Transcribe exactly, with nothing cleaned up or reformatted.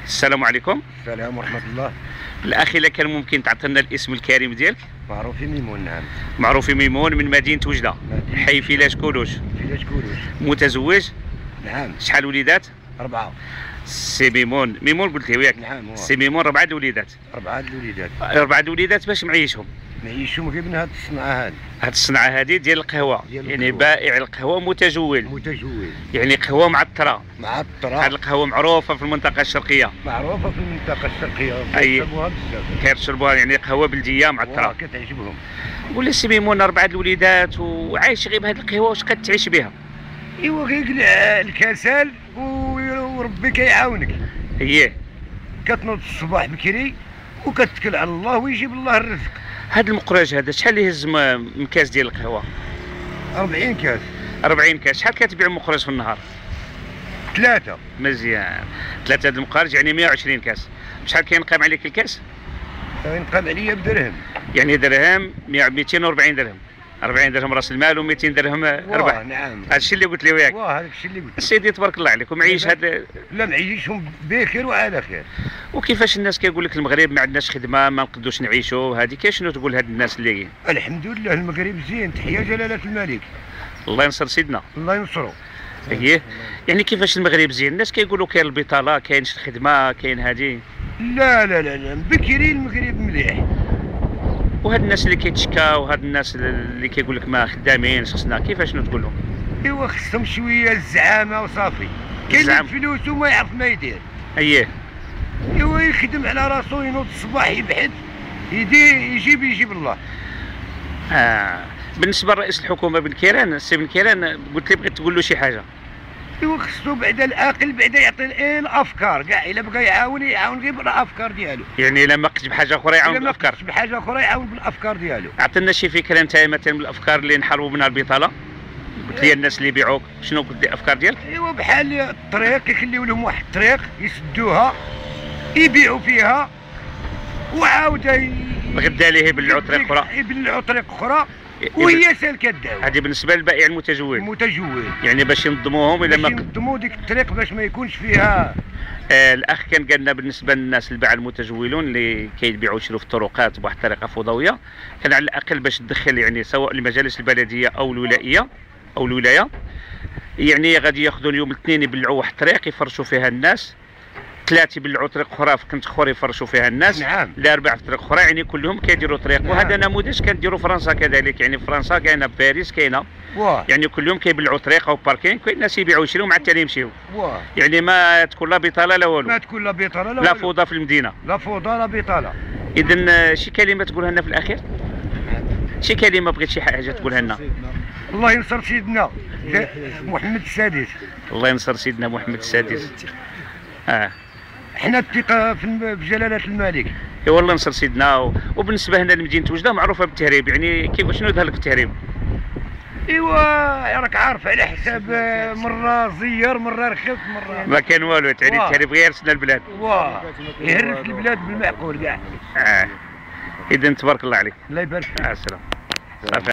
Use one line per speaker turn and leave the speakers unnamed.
السلام عليكم.
السلام ورحمة الله.
الأخي إلا كان ممكن تعطينا الاسم الكريم ديالك؟
معروف ميمون. نعم.
معروف ميمون من مدينة وجدة، حي فيلاش كولوش.
فيلاش كولوش.
متزوج؟
نعم.
شحال وليدات؟
أربعة.
سي ميمون، ميمون قلت له ياك؟
نعم. هو.
سي ميمون ربعة الوليدات.
أربعة الوليدات.
أربعة الوليدات باش معيشهم؟
معيشهم غير من هاد الصنعة هادي.
هاد الصنعة هادي ديال القهوة،
ديال
يعني
القهوة.
بائع القهوة متجول.
متجول.
يعني قهوة معطرة.
معطرة.
هاد القهوة معروفة في المنطقة الشرقية.
معروفة في المنطقة الشرقية.
أي.
كيشربوها بزاف.
كيشربوها يعني قهوة بلدية معطرة.
كتعجبهم.
قول لي سي ميمون أربعة الوليدات وعايش غير بهاد القهوة، واش كتعيش بها؟
إيوا غير الكسل وربي كيعاونك.
اييه.
كتنوض الصباح بكري وكتكل على الله ويجيب الله الرزق.
هاد المقراج هذا شحال يهز م- مكاس ديال القهوة؟
أربعين كاس.
أربعين كاس، شحال كتبيع مقراج في النهار؟
ثلاثة.
مزيان، ثلاثة د المقارج يعني مية وعشرين كاس. شحال كينقام عليك الكاس؟
ينقام عليا بدرهم.
يعني درهم ميتين وأربعين درهم، أربعين درهم راس المال وميتين درهم ربح.
نعم.
هذا الشيء اللي قلت له ياك.
واه هذاك الشيء اللي قلت.
سيدي تبارك الله عليك ومعيش هاد.
لا معيشهم بخير وعلى خير.
وكيفاش الناس كيقول لك المغرب ما عندناش خدمه ما نقدوش نعيشوا، هذه كاين شنو تقول هاد الناس اللي؟
الحمد لله المغرب زين، تحية جلالة الملك.
الله ينصر سيدنا.
الله ينصرو.
اييه. يعني كيفاش المغرب زين؟ الناس كيقولوا كاين البطاله، كاينش الخدمه، كاين هذه.
لا لا لا لا بكري المغرب مليح.
وهاد الناس اللي كيتشكا وهاد الناس اللي كيقول لك ما خدامينش خصنا، كيفاش شنو تقول لهم؟
ايوا خصهم شويه الزعامه وصافي. كاين
الزعامة.
الفلوس وما يعرف ما يدير.
اييه.
ايوا يخدم على راسو، ينوض الصباح يبحث يدير يجيب يجيب الله.
آه. بالنسبه لرئيس الحكومه بن كيران، السي بن كيران، قلت لي بغيت تقول له شي حاجه.
ايوا خصو بعدا العاقل بعدا يعطي إيه الافكار كاع، الا بغى يعاون يعاون غير بالافكار ديالو.
يعني الا ما قتش بحاجه اخرى يعاون بالافكار.
الا ما بحاجه اخرى يعاون بالافكار ديالو.
عطينا شي فكره انت مثلا من الافكار اللي نحاربوا منها البطاله. قلت لي الناس اللي يبيعوك، شنو قلت لي الافكار ديالك؟
ايوا بحال الطريق يخليو لهم واحد الطريق يسدوها يبيعوا فيها وعاود
غدا ليه يبلعوا طريق اخرى.
يبلعوا طريق اخرى وهي سالكه الدعوه.
هذه بالنسبه للبائع المتجول.
المتجول.
يعني باش ينظموهم الا ما
باش ينظموا ديك الطريق باش ما يكونش فيها.
آه الاخ كان قال لنا بالنسبه للناس الباعة المتجولون اللي كيبيعوا يشروا في الطرقات بواحد الطريقه فضويه، كان على الاقل باش تدخل يعني سواء المجالس البلديه او الولائيه او الولايه، يعني غادي ياخذوا اليوم الاثنين يبلعوا واحد الطريق يفرشوا فيها الناس، ثلاثه يبلعوا طريق اخرى في كنت اخر يفرشوا فيها الناس.
نعم.
الاربعه في طريق اخرى، يعني كلهم كيديروا طريق.
نعم.
وهذا نموذج كنديروا فرنسا كذلك، يعني في فرنسا كاينه، في باريس كاينه.
واه.
يعني كل يوم كيبلعوا طريق او باركين، كاين الناس يبيعوا يشريوا مع التالي يمشيو.
واه.
يعني ما تكون لا بطاله لا والو.
ما تكون لا بطاله لا
لا
والو.
فوضى في المدينه.
لا فوضى لا بطاله.
اذا شي كلمه تقولها لنا في الاخير؟ شي كلمه بغيت شي حاجه تقولها لنا؟
الله ينصر سيدنا محمد السادس.
الله ينصر سيدنا محمد السادس. اه.
حنا الثقه في جلاله الملك.
اي والله ينصر سيدنا. و... وبالنسبه هنا لمدينه وجده معروفه بالتهريب، يعني كيف شنو يظهر لك التهريب؟
ايوا راك عارف على حساب مره زير مره رخص مره
ما كان والو، يعني التهريب غير يرسنا البلاد.
واه يهرس البلاد بالمعقول كاع.
اه. اذا تبارك الله عليك.
الله يبارك فيك.
مع السلامه. صافي.